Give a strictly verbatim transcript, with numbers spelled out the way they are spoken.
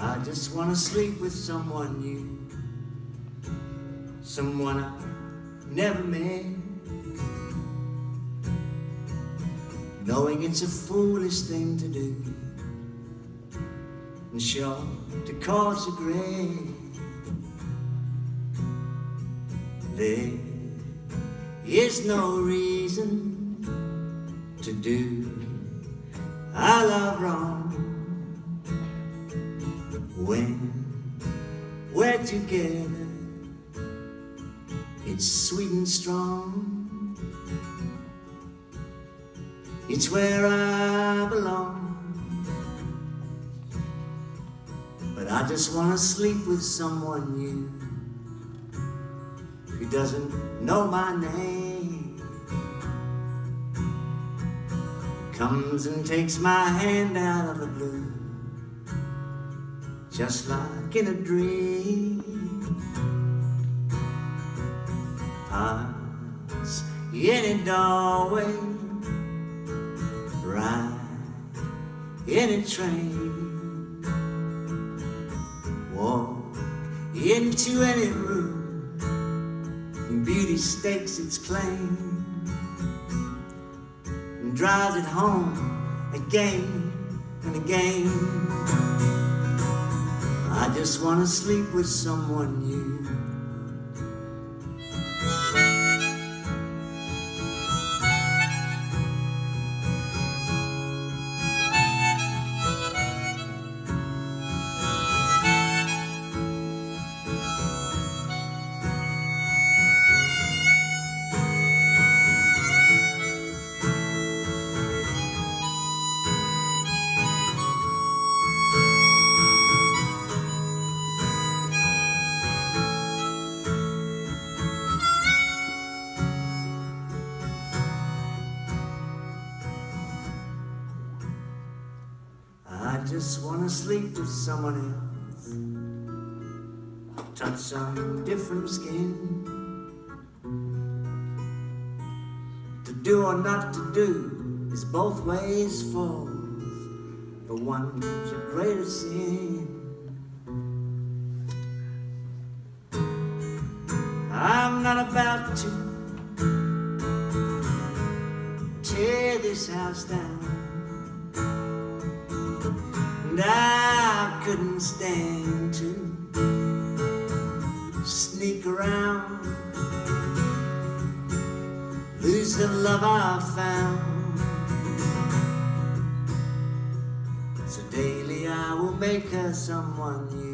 I just wanna sleep with someone new, someone I never met, knowing it's a foolish thing to do and sure to cause regret. There is no reason to do our love wrong when we're together. It's sweet and strong. It's where I belong. But I just wanna sleep with someone new who doesn't know my name, comes and takes my hand out of the blue, just like in a dream. Pass any doorway, ride any train, walk into any room, and beauty stakes its claim and drives it home again and again. I just wanna sleep with someone new. I just wanna sleep with someone else, touch some different skin. To do or not to do is both ways false, but one's a greater sin. I'm not about to tear this house down, and I couldn't stand to sneak around, lose the love I found. So daily I will make her someone new.